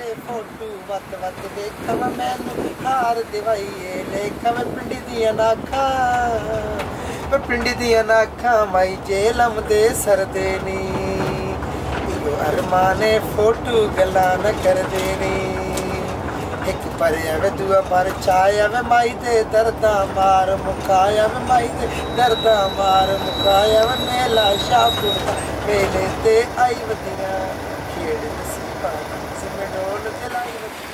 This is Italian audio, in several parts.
फोटू वत वत देखा मैनू हार दिवाइए लेखा मैं पिंडी दिया नाखा मैं पिंडी दिया नाखा माई जेलम दे सरदे नी यो अरमाने फोटू गला न कर देनी एक पर आवे दुआ पर चाय आवे माई दे दर्दा मार मुकाया वे माई दे दर्दा मार मुकाया वे मेला शाहपुर मेले ते आई वदिया खेड़ नसीबा सिमे डोल चलाई वदिया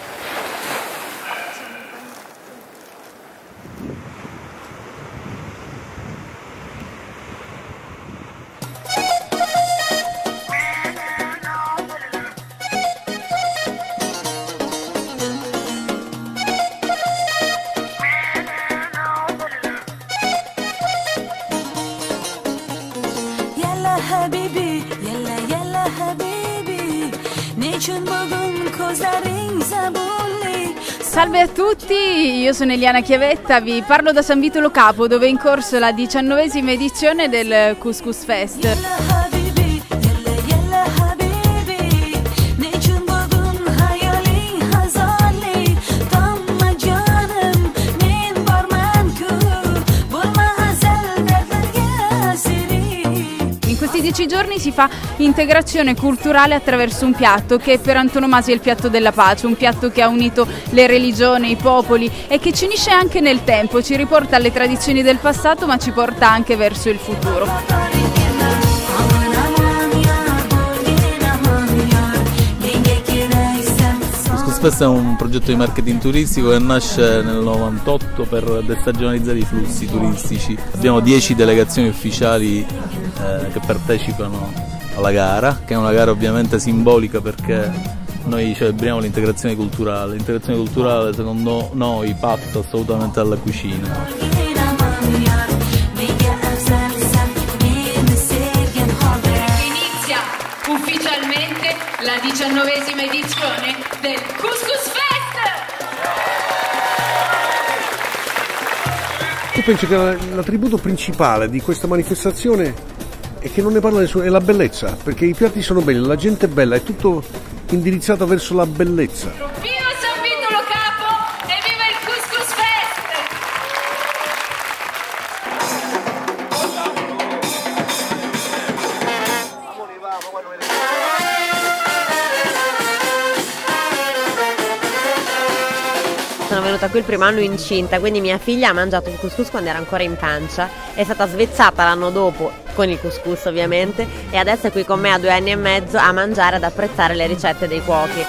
Salve a tutti, io sono Eliana Chiavetta, vi parlo da San Vito Lo Capo dove è in corso la 19ª edizione del Couscous Fest. In questi 10 giorni si fa integrazione culturale attraverso un piatto che per antonomasia è il piatto della pace, un piatto che ha unito le religioni, i popoli e che ci unisce anche nel tempo, ci riporta alle tradizioni del passato ma ci porta anche verso il futuro. Questo è un progetto di marketing turistico che nasce nel 98 per destagionalizzare i flussi turistici. Abbiamo 10 delegazioni ufficiali che partecipano alla gara, che è una gara ovviamente simbolica perché noi celebriamo l'integrazione culturale. L'integrazione culturale secondo noi passa assolutamente dalla cucina. Ufficialmente la 19ª edizione del Couscous Fest! Tu pensi che l'attributo principale di questa manifestazione è che non ne parla nessuno, è la bellezza, perché i piatti sono belli, la gente è bella, è tutto indirizzato verso la bellezza. Viva San Vito Lo Capo e viva il Couscous Fest! Sono venuta qui il primo anno incinta, quindi mia figlia ha mangiato il couscous quando era ancora in pancia, è stata svezzata l'anno dopo con il couscous ovviamente e adesso è qui con me a 2 anni e mezzo a mangiare, ad apprezzare le ricette dei cuochi.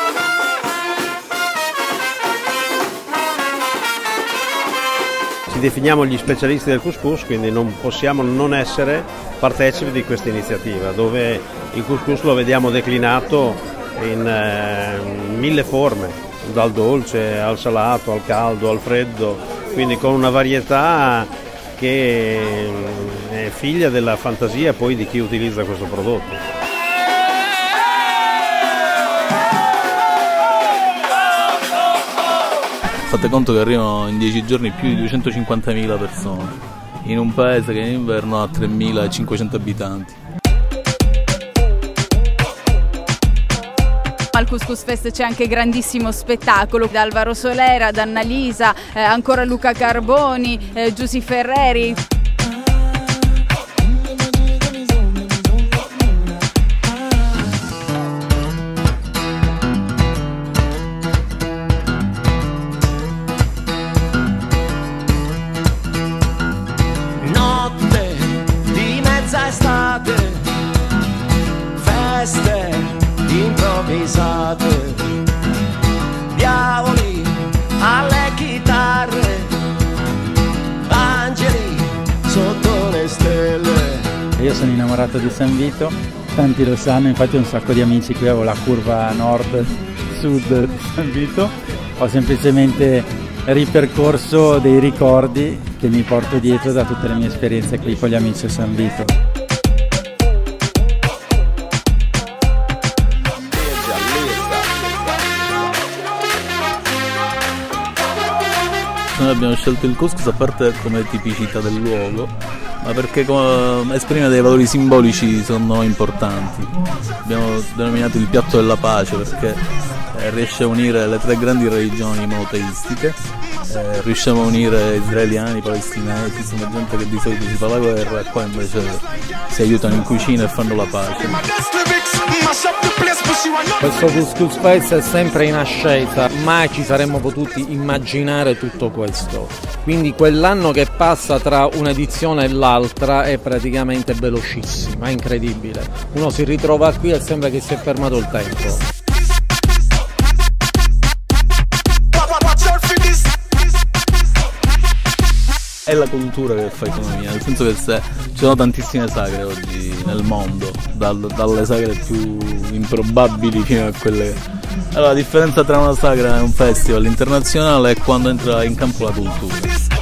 Ci definiamo gli specialisti del couscous, quindi non possiamo non essere partecipi di questa iniziativa, dove il couscous lo vediamo declinato in 1000 forme, dal dolce al salato, al caldo, al freddo, quindi con una varietà che è figlia della fantasia poi di chi utilizza questo prodotto. Fate conto che arrivano in 10 giorni più di 250.000 persone, in un paese che in inverno ha 3.500 abitanti. Al Couscous Fest c'è anche grandissimo spettacolo, da Alvaro Solera, da Annalisa, ancora Luca Carboni, Giusy Ferreri. Notte di mezza estate, feste improvvisate, diavoli alle chitarre, angeli sotto le stelle. Io sono innamorato di San Vito, tanti lo sanno, infatti ho un sacco di amici qui, avevo la curva nord-sud di San Vito, ho semplicemente ripercorso dei ricordi che mi porto dietro da tutte le mie esperienze qui con gli amici a San Vito. Noi abbiamo scelto il couscous a parte come tipicità del luogo, ma perché esprime dei valori simbolici secondo noi importanti. Abbiamo denominato il piatto della pace perché riesce a unire le 3 grandi religioni monoteistiche, riusciamo a unire israeliani, palestinesi, insomma gente che di solito si fa la guerra e qua invece si aiutano in cucina e fanno la pace. Questo Couscous Fest è sempre in ascesa, mai ci saremmo potuti immaginare tutto questo. Quindi quell'anno che passa tra un'edizione e l'altra è praticamente velocissimo, è incredibile. Uno si ritrova qui e sembra che si è fermato il tempo. È la cultura che fa economia, nel senso che ci sono tantissime sagre oggi nel mondo, dalle sagre più improbabili fino a quelle. Allora, la differenza tra una sagra e un festival internazionale è quando entra in campo la cultura.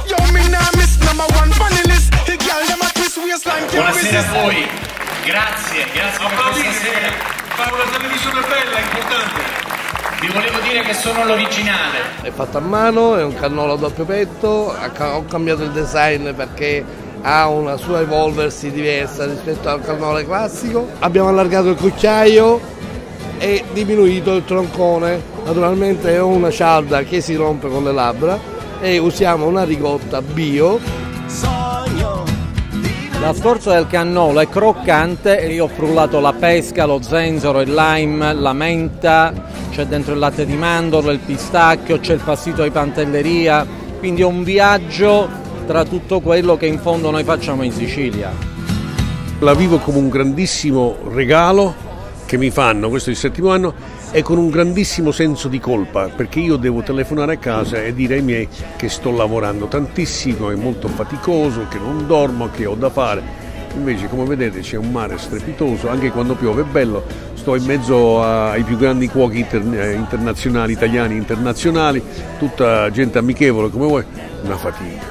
Buonasera a voi, grazie per questa sera. Fare una televisione bella, importante. Vi volevo dire che sono l'originale. È fatto a mano, è un cannolo a doppio petto, ho cambiato il design perché ha una sua evolversi diversa rispetto al cannolo classico. Abbiamo allargato il cucchiaio e diminuito il troncone. Naturalmente è una cialda che si rompe con le labbra e usiamo una ricotta bio. La scorza del cannolo è croccante e io ho frullato la pesca, lo zenzero, il lime, la menta, c'è dentro il latte di mandorla, il pistacchio, c'è il passito di pantelleria, quindi è un viaggio tra tutto quello che in fondo noi facciamo in Sicilia. La vivo come un grandissimo regalo che mi fanno, questo è il 7° anno, e con un grandissimo senso di colpa, perché io devo telefonare a casa e dire ai miei che sto lavorando tantissimo, è molto faticoso, che non dormo, che ho da fare. Invece, come vedete, c'è un mare strepitoso, anche quando piove è bello, sto in mezzo ai più grandi cuochi internazionali, italiani internazionali, tutta gente amichevole come voi, una fatica.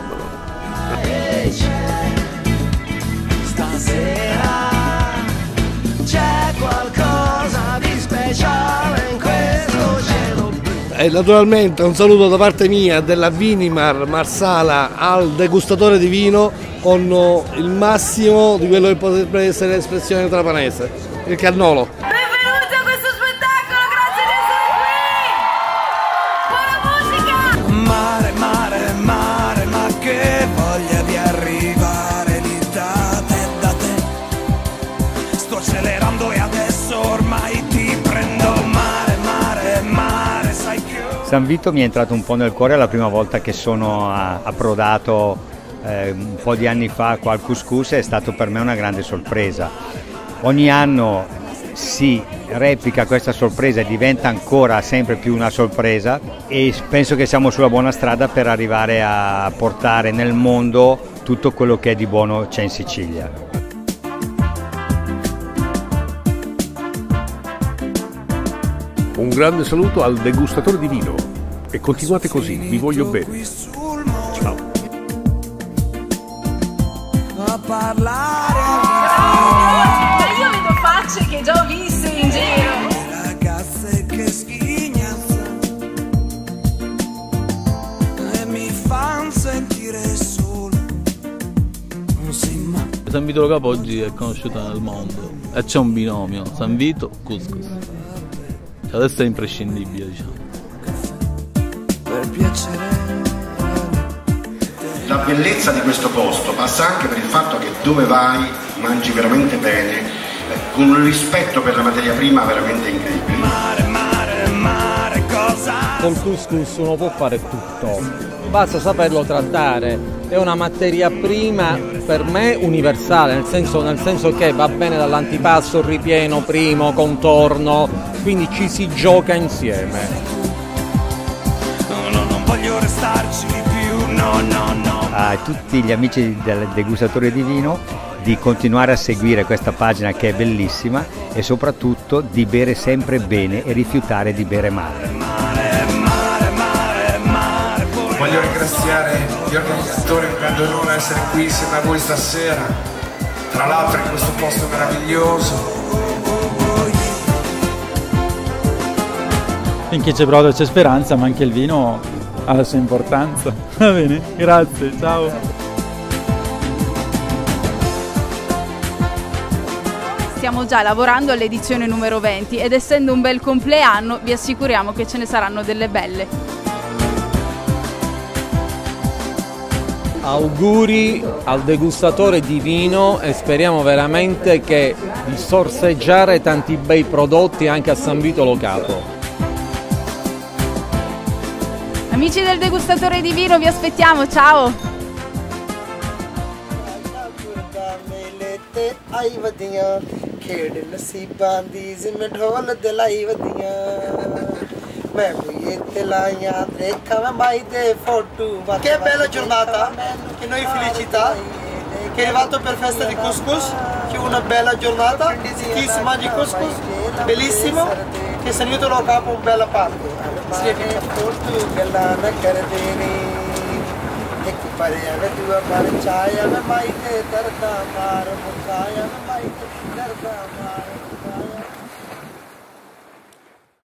E naturalmente un saluto da parte mia della Vinimar Marsala al degustatore di vino con il massimo di quello che potrebbe essere l'espressione trapanese, il cannolo. Benvenuti a questo spettacolo, grazie di essere qui! Buona musica! Mare, mare, mare, ma che voglia di arrivare lì da te. Sto accelerando e adesso ormai ti prendo. Mare, mare, mare, sai che... San Vito mi è entrato un po' nel cuore la prima volta che sono approdato un po' di anni fa qua al Couscous, è stato per me una grande sorpresa. Ogni anno si replica questa sorpresa e diventa ancora sempre più una sorpresa e penso che siamo sulla buona strada per arrivare a portare nel mondo tutto quello che di buono c'è in Sicilia. Un grande saluto al degustatore di vino e continuate così, vi voglio bene. Ciao. Io vedo facce che già ho viste in giro. Ragazze che sghignazzano e mi fanno sentire solo. Non si mai. San Vito Lo Capo oggi è conosciuta nel mondo e c'è un binomio, San Vito, Couscous. Adesso è imprescindibile, diciamo. Per piacere. La bellezza di questo posto passa anche per il fatto che dove vai mangi veramente bene, con un rispetto per la materia prima veramente incredibile. Mare, mare, mare, cosa? Col couscous uno può fare tutto, basta saperlo trattare, è una materia prima per me universale, nel senso che va bene dall'antipasto, ripieno, primo, contorno, quindi ci si gioca insieme. No, non voglio restarci più, no. A tutti gli amici del degustatore di vino di continuare a seguire questa pagina che è bellissima e soprattutto di bere sempre bene e rifiutare di bere male. Voglio ringraziare gli organizzatori, è un grande onore essere qui insieme a voi stasera, tra l'altro in questo posto meraviglioso. Finché c'è brodo c'è speranza, ma anche il vino ha la sua importanza. Va bene, grazie, ciao. stiamo già lavorando all'edizione numero 20 ed essendo un bel compleanno vi assicuriamo che ce ne saranno delle belle. Auguri al degustatore di vino e speriamo veramente di sorseggiare tanti bei prodotti anche a San Vito Lo Capo. Amici del degustatore di vino, vi aspettiamo, ciao! आई वदियां खेड़ नसीबां दी जिम्मे ढोल दिलाई वदियां मैं ये दिलाइयां देखा मैं माई दे photo che bella giornata che noi felicità che è arrivato per festa di couscous che una bella giornata chi si mangia couscous bellissimo che San Vito Lo Capo un bella parte significa foto galla na kar deni एक परे अवे दुआ मार छाया में माई दे दर्दा मार मुकाया में माई दे दर्दा मार मुकाया